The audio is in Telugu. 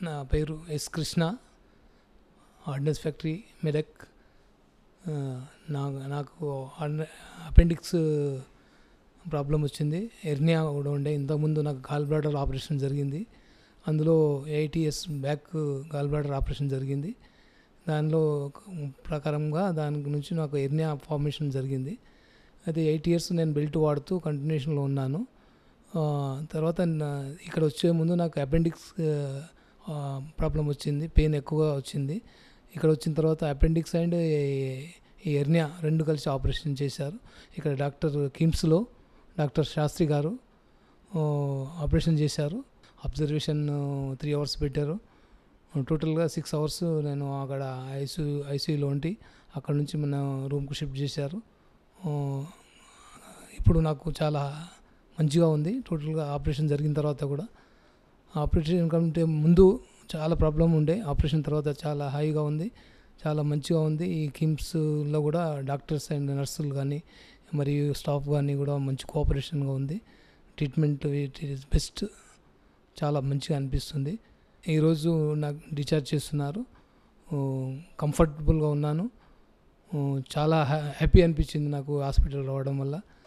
నా పేరు కృష్ణ, ఆర్డినెన్స్ ఫ్యాక్టరీ మెదక్. నాకు అపెండిక్స్ ప్రాబ్లం వచ్చింది. హెర్నియా కూడా ఉండే. ఇంతకుముందు నాకు గాల్ బ్లాడర్ ఆపరేషన్ జరిగింది. అందులో 8 years back gall bladder operation జరిగింది. దానిలో ప్రకారంగా దాని నుంచి నాకు హెర్నియా ఫార్మేషన్ జరిగింది. అయితే 8 years నేను బెల్ట్ వాడుతూ కంటిన్యూషన్లో ఉన్నాను. తర్వాత ఇక్కడ వచ్చే ముందు నాకు అపెండిక్స్ ప్రాబ్లం వచ్చింది, పెయిన్ ఎక్కువగా వచ్చింది. ఇక్కడ వచ్చిన తర్వాత అపెండిక్స్ అండ్ ఈ హెర్నియా రెండు కలిసి ఆపరేషన్ చేశారు. ఇక్కడ కిమ్స్లో డాక్టర్ శాస్త్రి గారు ఆపరేషన్ చేశారు. అబ్జర్వేషన్ 3 hours పెట్టారు. టోటల్గా 6 hours నేను అక్కడ ఐసీయూలో ఉండి అక్కడ నుంచి మన రూమ్కి షిఫ్ట్ చేశారు. ఇప్పుడు నాకు చాలా మంచిగా ఉంది. టోటల్గా ఆపరేషన్ జరిగిన తర్వాత కూడా, ఆపరేషన్ కంటే ముందు చాలా ప్రాబ్లం ఉండే, ఆపరేషన్ తర్వాత చాలా హాయిగా ఉంది, చాలా మంచిగా ఉంది. ఈ కిమ్స్లో కూడా డాక్టర్స్ అండ్ నర్సులు కానీ మరియు స్టాఫ్ కానీ కూడా మంచి కోఆపరేషన్గా ఉంది. ట్రీట్మెంట్ ఇట్ ఈస్ బెస్ట్, చాలా మంచిగా అనిపిస్తుంది. ఈరోజు నాకు డిశ్చార్జ్ చేస్తున్నారు. కంఫర్టబుల్గా ఉన్నాను. చాలా హ్యాపీ అనిపించింది నాకు హాస్పిటల్ రావడం వల్ల.